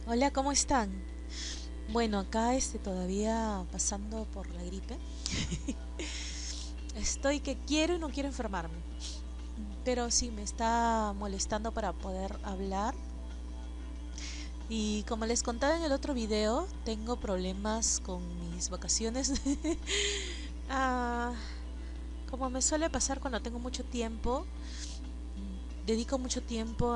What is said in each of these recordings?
Hola, ¿cómo están? Bueno, acá todavía pasando por la gripe. Estoy que quiero y no quiero enfermarme, pero sí me está molestando para poder hablar. Y como les contaba en el otro video, tengo problemas con mis vacaciones. Ah, como me suele pasar cuando tengo mucho tiempo, dedico mucho tiempo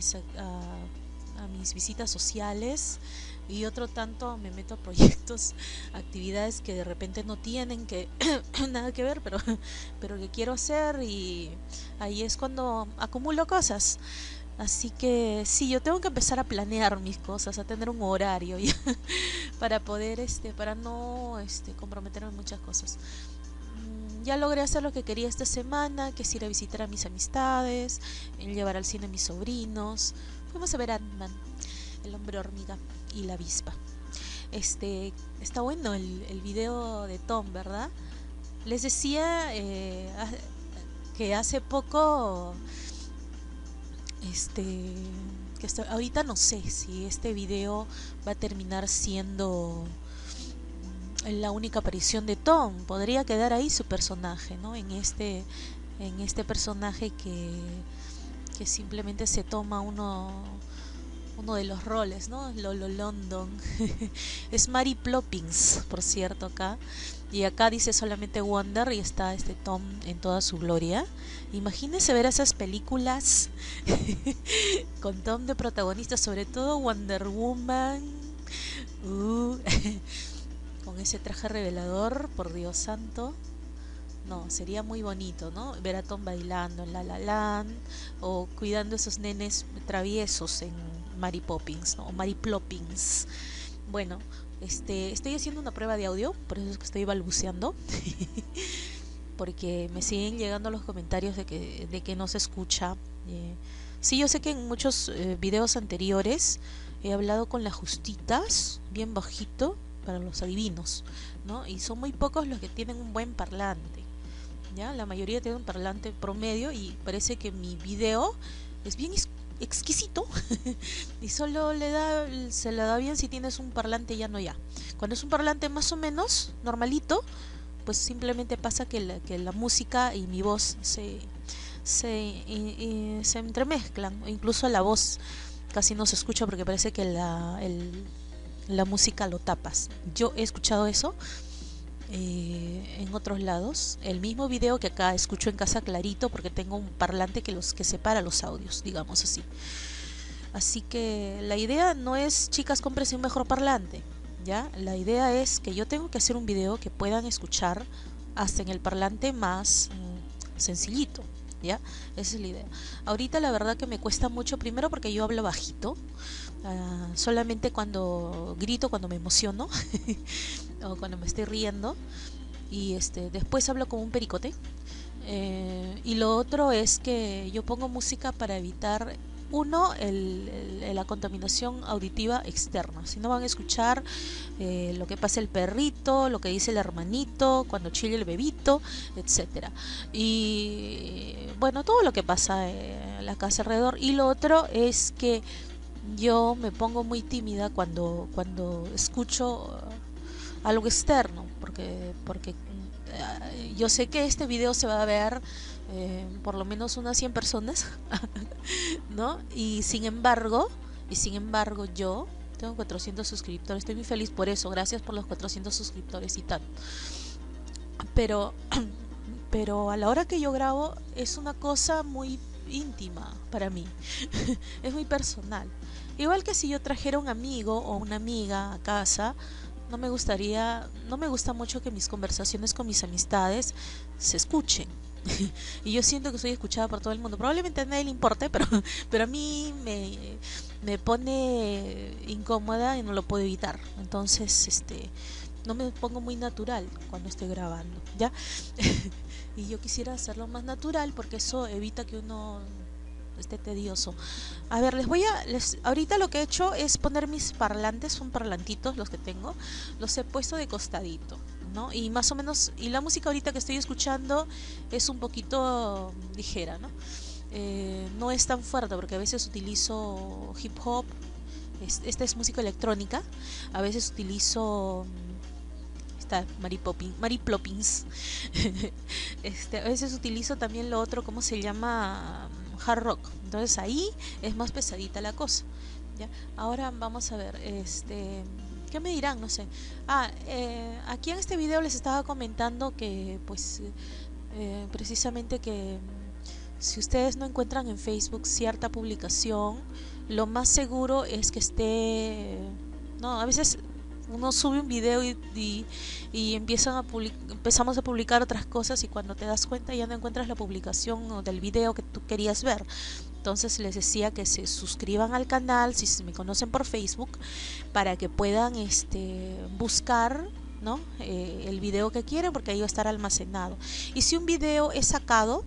a mis visitas sociales y otro tanto me meto a proyectos, actividades que de repente no tienen que nada que ver, pero que quiero hacer y ahí es cuando acumulo cosas. Así que sí, yo tengo que empezar a planear mis cosas, a tener un horario ya, para poder para no comprometerme en muchas cosas. Ya logré hacer lo que quería esta semana, que es ir a visitar a mis amistades, llevar al cine a mis sobrinos. Fuimos a ver Ant-Man, el hombre hormiga y la avispa. Está bueno el video de Tom, ¿verdad? Les decía que hace poco, este, ahorita no sé si este video va a terminar siendo la única aparición de Tom. Podría quedar ahí su personaje, ¿no? En este personaje que simplemente se toma uno de los roles, ¿no? Lolo London. Es Mary Ploppins, por cierto, acá. Y acá dice solamente Wonder y está este Tom en toda su gloria. Imagínense ver esas películas con Tom de protagonista, sobre todo Wonder Woman. Uh, con ese traje revelador, por Dios santo. No, sería muy bonito, ¿no? Ver a Tom bailando en La La Land o cuidando a esos nenes traviesos en Mary Poppins, ¿no? O Mary Ploppins. Bueno, estoy haciendo una prueba de audio, por eso es que estoy balbuceando, porque me siguen llegando los comentarios de que no se escucha. Sí, yo sé que en muchos videos anteriores he hablado con las justitas, bien bajito, para los adivinos, ¿no? Y son muy pocos los que tienen un buen parlante. ¿Ya? La mayoría tiene un parlante promedio y parece que mi video es bien exquisito y solo se le da bien si tienes un parlante ya no ya. Cuando es un parlante más o menos normalito, pues simplemente pasa que la música y mi voz se entremezclan, o incluso la voz casi no se escucha porque parece que la música lo tapas. Yo he escuchado eso en otros lados. El mismo video que acá escucho en casa clarito porque tengo un parlante que separa los audios, digamos así. Así que la idea no es, chicas, cómprense un mejor parlante, ¿ya? La idea es que yo tengo que hacer un video que puedan escuchar hasta en el parlante más sencillito, ¿ya? Esa es la idea. Ahorita la verdad que me cuesta mucho, primero porque yo hablo bajito, solamente cuando grito, cuando me emociono o cuando me estoy riendo, y después hablo como un pericote. Y lo otro es que yo pongo música para evitar, uno, la contaminación auditiva externa. Si no van a escuchar lo que pasa el perrito, lo que dice el hermanito, cuando chilla el bebito, etcétera. Y bueno, todo lo que pasa en la casa alrededor. Y lo otro es que yo me pongo muy tímida cuando escucho algo externo, porque yo sé que este video se va a ver por lo menos unas 100 personas, ¿no? Y sin embargo yo tengo 400 suscriptores, estoy muy feliz por eso, gracias por los 400 suscriptores y tal. Pero, pero a la hora que yo grabo es una cosa muy íntima para mí, es muy personal. Igual que si yo trajera un amigo o una amiga a casa, no me gusta mucho que mis conversaciones con mis amistades se escuchen. Y yo siento que soy escuchada por todo el mundo. Probablemente a nadie le importe, pero a mí me pone incómoda y no lo puedo evitar. Entonces, no me pongo muy natural cuando estoy grabando, ¿ya? Y yo quisiera hacerlo más natural porque eso evita que uno esté tedioso. A ver, ahorita lo que he hecho es poner mis parlantes, son parlantitos los que tengo, los he puesto de costadito, ¿no? Y más o menos, y la música ahorita que estoy escuchando es un poquito ligera, ¿no? No es tan fuerte porque a veces utilizo hip hop esta es música electrónica. A veces utilizo está Mary Ploppins. A veces utilizo también lo otro, ¿cómo se llama? Hard rock. Entonces ahí es más pesadita la cosa. ¿Ya? Ahora vamos a ver, ¿qué me dirán? No sé. Aquí en este video les estaba comentando que, pues, precisamente que si ustedes no encuentran en Facebook cierta publicación, lo más seguro es que esté, no, a veces uno sube un video y empezamos a publicar otras cosas, y cuando te das cuenta ya no encuentras la publicación del video que tú querías ver. Entonces les decía que se suscriban al canal si me conocen por Facebook, para que puedan buscar, ¿no? El video que quieren, porque ahí va a estar almacenado. Y si un video es sacado,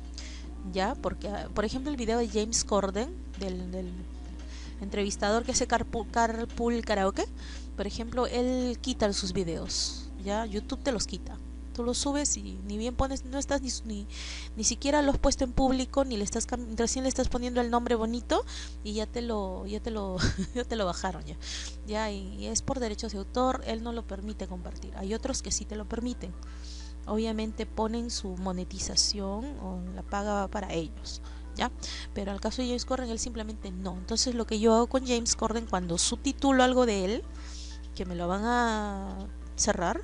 ya, porque por ejemplo el video de James Corden, del entrevistador que hace Carpool Karaoke, por ejemplo, él quita sus videos, ya, YouTube te los quita. Tú los subes y ni bien pones, no estás ni siquiera lo has puesto en público, ni recién le estás poniendo el nombre bonito y ya te lo ya te lo bajaron ya. Ya, y es por derechos de autor, él no lo permite compartir. Hay otros que sí te lo permiten. Obviamente ponen su monetización o la paga para ellos, ¿ya? Pero al caso de James Corden, él simplemente no. Entonces lo que yo hago con James Corden, cuando subtitulo algo de él, que me lo van a cerrar,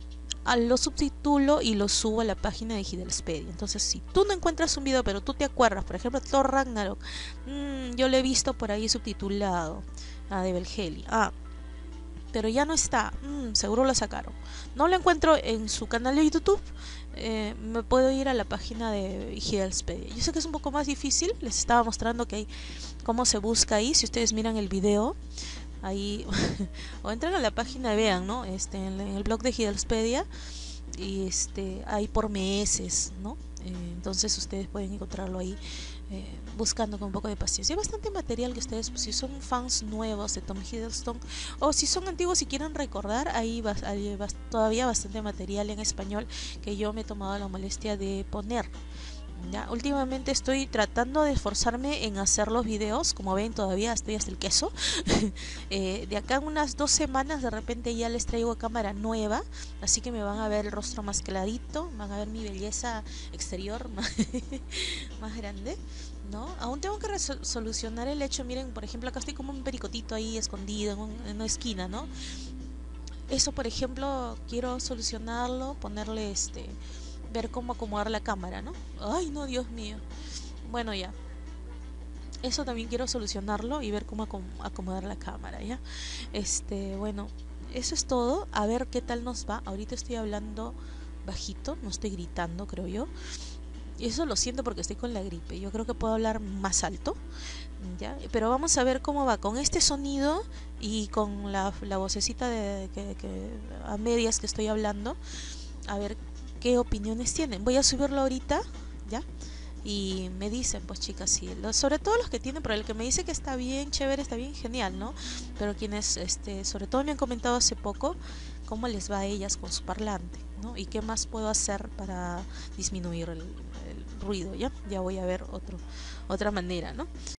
lo subtitulo y lo subo a la página de Hidelspedia. Entonces, si tú no encuentras un video, pero tú te acuerdas, por ejemplo, Thor Ragnarok, yo lo he visto por ahí subtitulado, de Belgeli, pero ya no está, seguro lo sacaron, no lo encuentro en su canal de YouTube, me puedo ir a la página de Hidelspedia. Yo sé que es un poco más difícil, les estaba mostrando que cómo se busca ahí. Si ustedes miran el video ahí o entran a la página, vean, ¿no? En el blog de Hidelspedia, y hay por meses, ¿no? Entonces ustedes pueden encontrarlo ahí, buscando con un poco de paciencia. Hay bastante material que ustedes, si son fans nuevos de Tom Hiddleston, o si son antiguos y quieren recordar, hay todavía bastante material en español que yo me he tomado la molestia de poner. Ya, últimamente estoy tratando de esforzarme en hacer los videos. Como ven, todavía estoy hasta el queso. De acá en unas 2 semanas de repente ya les traigo cámara nueva, así que me van a ver el rostro más clarito, van a ver mi belleza exterior más grande, ¿no? Aún tengo que solucionar el hecho. Miren, por ejemplo, acá estoy como un pericotito ahí escondido en una esquina, ¿no? Eso, por ejemplo, quiero solucionarlo, ponerle ver cómo acomodar la cámara, ¿no? Ay, no, Dios mío. Bueno, ya. Eso también quiero solucionarlo y ver cómo acomodar la cámara, ¿ya? Bueno, eso es todo. A ver qué tal nos va. Ahorita estoy hablando bajito, no estoy gritando, creo yo. Y eso lo siento porque estoy con la gripe. Yo creo que puedo hablar más alto, ¿ya? Pero vamos a ver cómo va con este sonido y con la vocecita que a medias que estoy hablando. A ver qué opiniones tienen. Voy a subirlo ahorita, ¿ya? Y me dicen, pues chicas, sí, sobre todo los que tienen, pero el que me dice que está bien chévere, está bien genial, ¿no? Pero quienes, sobre todo me han comentado hace poco cómo les va a ellas con su parlante, ¿no? Y qué más puedo hacer para disminuir el ruido, ¿ya? Ya voy a ver otra manera, ¿no?